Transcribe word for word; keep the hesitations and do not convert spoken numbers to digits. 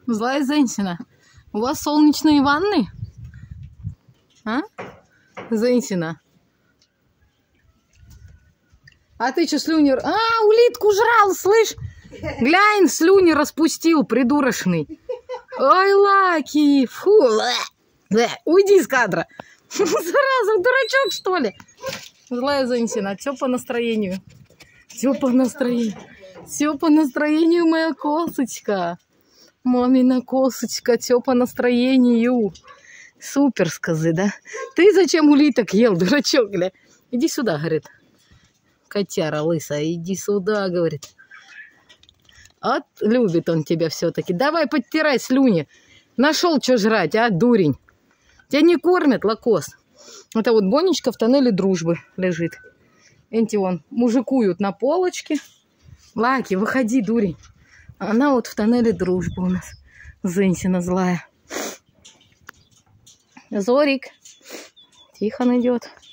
Злая Зенсина, у вас солнечные ванны? А? Зенсина. А ты что, слюни... А, улитку жрал, слышь? Глянь, слюни распустил, придурочный. Ой, Лаки, фу. Уйди из кадра. Зараза, дурачок, что ли? Злая Зенсина, все по настроению. Все по настроению. Все по настроению, моя косочка. Мамина косочка, все по настроению. Супер, скажи, да? Ты зачем улиток ел, дурачок, гля? Иди сюда, говорит. Котяра лысая, иди сюда, говорит. Вот любит он тебя все-таки. Давай подтирай слюни. Нашел, что жрать, а, дурень? Тебя не кормят, лакос. Это вот Бонечка в тоннеле дружбы лежит. Эти вон мужикуют на полочке. Лаки, выходи, дурень. Она вот в тоннеле дружбы у нас. Зенсина злая. Зорик. Тихон идет.